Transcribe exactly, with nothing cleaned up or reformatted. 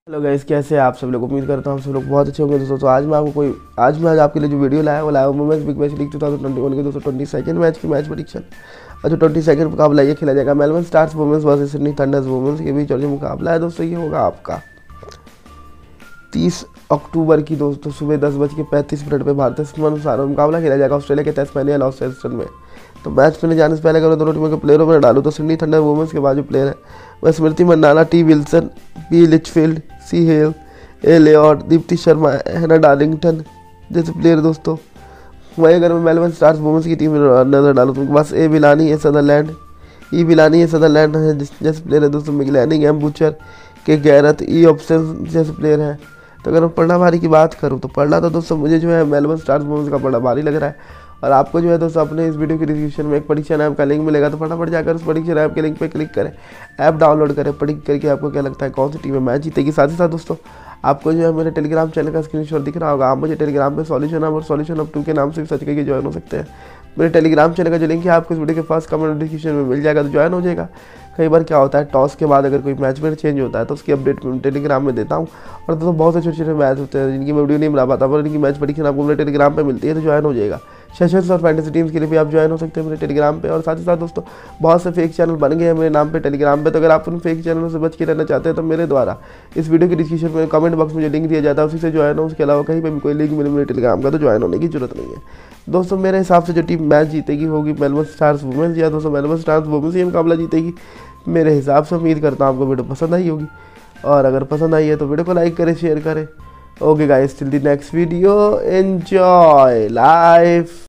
Hello guys, कैसे हैं आप सब लोग। उम्मीद करता हूँ आप सब लोग बहुत अच्छे होंगे दोस्तों। तो आज मैं आपको कोई आज मैं आज आपके लिए जो वीडियो लाया वो लाया women's Big Bash League twenty twenty one के दोस्तों ट्वेंटी सेकंड मैच की मैच प्रेडिक्शन। और जो ट्वेंटी सेकंड मुकाबला ये खेला जाएगा Melbourne Stars women's versus Sydney Thunders women's के बीच। और जो मुकाबला है दोस्तों ये होगा आपका तीस अक्टूबर की दोस्तों सुबह दस बज के पैंतीस मिनट पर भारतीय समय अनुसार मुकाबला खेला जाएगा ऑस्ट्रेलिया के तस्मानिया लॉस एंजल्स में। तो मैच में जाने से पहले अगर मैं दोनों टीमों के प्लेयरों में डालूँ तो सिडनी थंडर वुमेन्स के बाद जो प्लेयर है वह Smriti Mandhana, T Wilson, P Litchfield, C Hale, A लेऑट, दीप्ति शर्मा, हैना डार्लिंगटन जैसे प्लेयर दोस्तों। वहीं अगर मैं मेलबर्न स्टार्स वुमेन्स की टीम में नजर डालूँ तो उनके पास ए बिलानी है सदरलैंड, ई बिलानी है सदरलैंड है जैसे प्लेयर है दोस्तों। मिगलैनिंग, एम बुचर, के गैरत, ई ऑप्शन जैसे प्लेयर है। तो अगर मैं पलड़ा भारी की बात करूँ तो पलड़ा तो दोस्तों मुझे जो है मेलबर्न स्टार्स वुमेन्स का पलड़ा भारी लग रहा है। और आपको जो है दोस्तों अपने इस वीडियो के डिस्क्रिप्शन में एक परीक्षण ऐप का लिंक मिलेगा, तो फटाफट जाकर उस परीक्षण ऐप के लिंक पे क्लिक करें, ऐप डाउनलोड करें, पढ़ करके आपको क्या लगता है कौन सी टीम मैच जीतेगी। साथ ही साथ दोस्तों आपको जो है मेरे टेलीग्राम चैनल का स्क्रीनशॉट दिख रहा होगा, आप मुझे टेलीग्राम पे सॉल्यूशन अब और सॉल्यूशन अब टू के नाम से भी सर्च करके ज्वाइन हो सकते हैं। मेरे टेलीग्राम चैनल का जो लिंक है आपको इस वीडियो के फर्स्ट कमेंट डिस्क्रिप्शन में मिल जाएगा, तो ज्वाइन हो जाएगा। कई बार क्या होता है टॉस के बाद अगर कोई मैच में चेंज होता है तो उसकी अपडेट मैं टेलीग्राम में देता हूँ। और दोस्तों बहुत से छोटे छोटे मैच होते हैं जिनकी मैं वीडियो नहीं बना पाता, पर इनकी मैच प्रेडिक्शन आपको मेरे टेलीग्राम पे मिलती है, तो ज्वाइन हो जाएगा। सेशंस और फैंटेसी टीम्स के लिए भी आप ज्वाइन हो सकते हैं मेरे टेलीग्राम पे। और साथ ही साथ दोस्तों बहुत से फेक चैनल बन गए हैं मेरे नाम पे टेलीग्राम पे, तो अगर आप उन फेक चैनलों से बच के रहना चाहते हैं तो मेरे द्वारा इस वीडियो के डिस्क्रिप्शन में कमेंट बॉक्स में जो लिंक दिया जाता है उसी से ज्वाइन हो। उसके अलावा कहीं पर भी कोई लिंक मिले मेरे टेलीग्राम का तो ज्वाइन होने की जरूरत नहीं है दोस्तों। मेरे हिसाब से जो टीम मैच जीतेगी होगी मेलबर्न स्टार्स वुमेन्स, या दोस्तों मेलबर्न स्टार्स वुमेन्स ये मुकाबला जीतेगी मेरे हिसाब से। उम्मीद करता हूँ आपको वीडियो पसंद आई होगी, और अगर पसंद आई है तो वीडियो को लाइक करें, शेयर करें। Okay guys, till the next video, enjoy life.